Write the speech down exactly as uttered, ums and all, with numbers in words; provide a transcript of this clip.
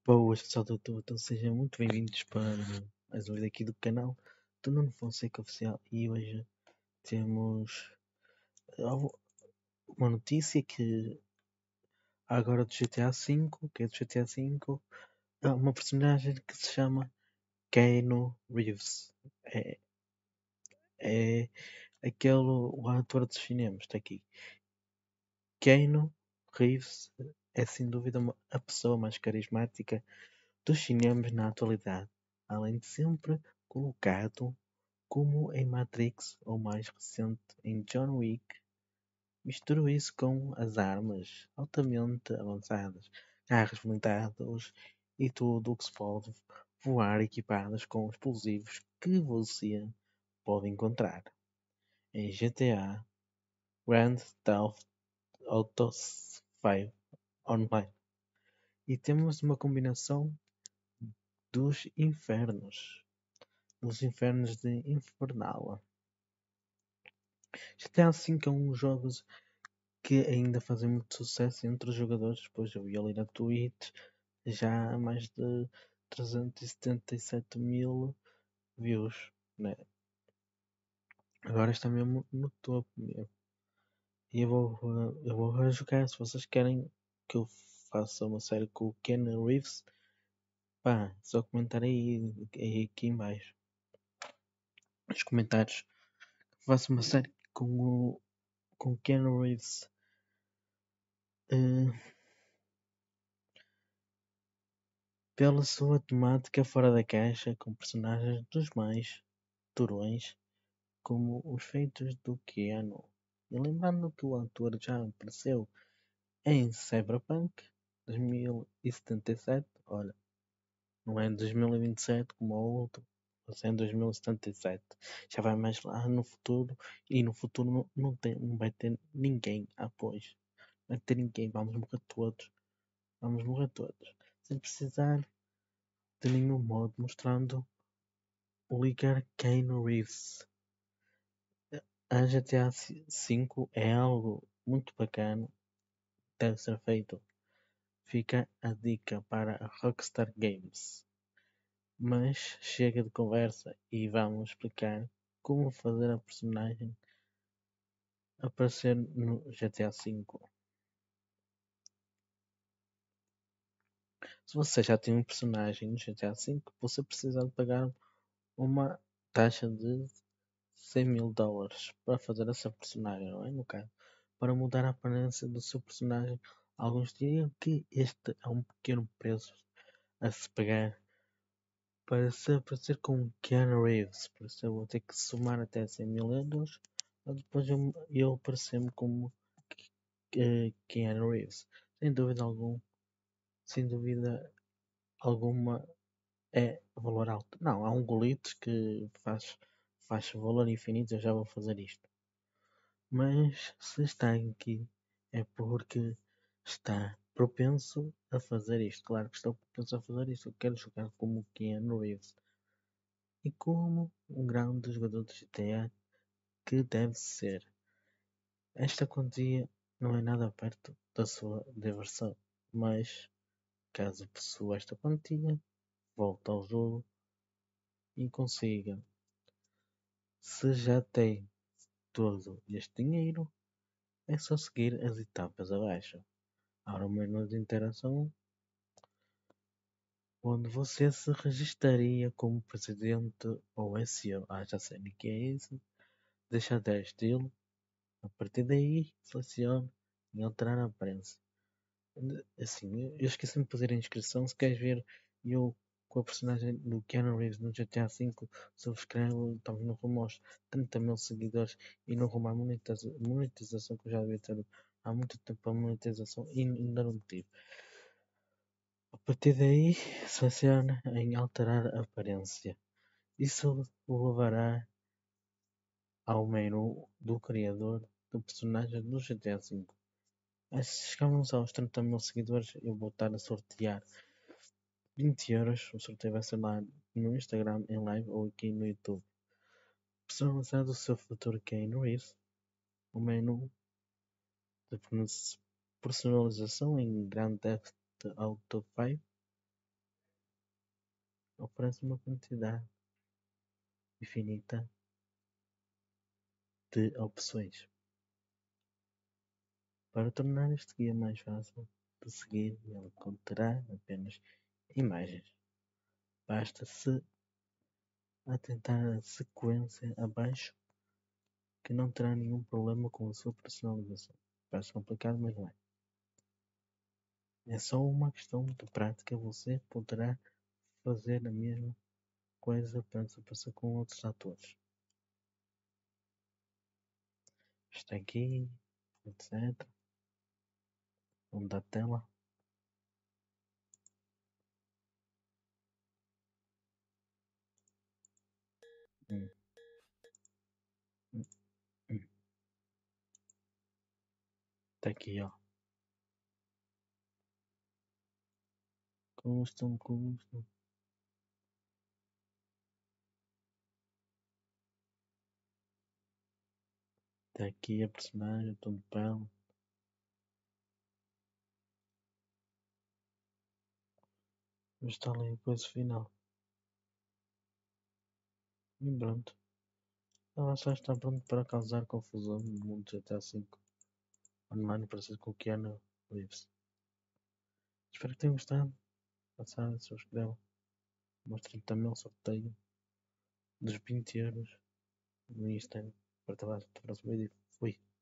Boas, pessoal do YouTube, então sejam muito bem-vindos para mais um vídeo aqui do canal do Nuno Fonseca Oficial. E hoje temos uh, uma notícia que há agora do G T A cinco, que é do G T A cinco, há uma personagem que se chama Keanu Reeves. É, é aquele o ator dos cinemas, está aqui. Keanu Reeves é sem dúvida uma- a pessoa mais carismática dos cinemas na atualidade, além de sempre colocado como em Matrix ou mais recente em John Wick. Misturou isso com as armas altamente avançadas, carros blindados e tudo o que se pode voar equipadas com explosivos que você pode encontrar em G T A Grand Theft Auto cinco Online. E temos uma combinação dos infernos, dos infernos de Infernal. G T A cinco é um dos jogos que ainda fazem muito sucesso entre os jogadores. Pois eu vi ali na Twitch já há mais de trezentos e setenta e sete mil views, né? Agora está mesmo no topo mesmo. E eu vou, eh, eu vou jogar. Se vocês querem que eu faça uma série com o Ken Reeves, pá, só comentar aí, aí aqui em baixo nos comentários que faça uma série com o com o Ken Reeves. Eh, Pela sua temática fora da caixa, com personagens dos mais turões, como os feitos do Keanu. E lembrando que o ator já apareceu em Cyberpunk dois mil e setenta e sete, olha, não é em dois mil e vinte e sete como o outro, mas é em dois mil e setenta e sete. Já vai mais lá no futuro, e no futuro não, não, tem, não vai ter ninguém após. Não vai ter ninguém, vamos morrer todos. Vamos morrer todos. Sem precisar de nenhum modo, mostrando o ligar Keanu Reeves. A G T A cinco é algo muito bacana, deve ser feito. Fica a dica para a Rockstar Games. Mas chega de conversa e vamos explicar como fazer a personagem aparecer no G T A cinco. Se você já tem um personagem no G T A cinco, você precisa de pagar uma taxa de cem mil dólares para fazer essa personagem, não é? No caso, para mudar a aparência do seu personagem. Alguns diriam que este é um pequeno preço a se pagar para se aparecer com Keanu Reeves. Por isso eu vou ter que somar até cem mil euros. Depois eu, eu aparecer-me como uh, Keanu Reeves. Sem dúvida algum, sem dúvida alguma é valor alto. Não, há um golito que faz, faz valor infinito. Eu já vou fazer isto. Mas se está aqui é porque está propenso a fazer isto. Claro que estou propenso a fazer isto. Eu quero jogar como Keanu Reeves. E como um grande jogador de G T A que deve ser. Esta quantia não é nada perto da sua diversão. Mas caso possua esta quantia, volte ao jogo e consiga. Se já tem todo este dinheiro, é só seguir as etapas abaixo. Há um menu de interação onde você se registaria como presidente ou S E O. Ah, já sei o que é isso. Deixa até estilo. A partir daí, selecione em alterar a aparência. Assim, eu esqueci-me de fazer a inscrição. Se queres ver eu com a personagem do Keanu Reeves no G T A cinco, subscreve, estamos no rumo aos trinta mil seguidores e no rumo à monetiza- monetização que eu já devia ter há muito tempo a monetização e ainda não tive. A partir daí, selecione em alterar a aparência. Isso o levará ao menu do criador do personagem do G T A cinco. Mas se chegarmos aos trinta mil seguidores, eu vou estar a sortear vinte euros. O sorteio vai ser lá no Instagram em live ou aqui no YouTube. Personalizado o seu futuro Keanu Reeves. O menu de personalização em Grand Theft Auto cinco. oferece uma quantidade infinita de opções. Para tornar este guia mais fácil de seguir, ele conterá apenas imagens. Basta-se atentar à sequência abaixo que não terá nenhum problema com a sua personalização. Parece complicado, mas não é. É só uma questão de prática. Você poderá fazer a mesma coisa para se passar com outros atores. Está aqui, etcétera. Vamos dar tela. Hum, hum, hum. Está aqui, ó. Custom, custom. Está aqui a personagem, tom de pele. Mas está ali a coisa final. E pronto. Ela só está pronto para causar confusão no mundo G T A cinco online parecido com o Keanu Reeves. Espero que tenham gostado. Passarem, subscrevam. Mostrem também o sorteio dos vinte euros no Instagram. Para o próximo vídeo. Fui.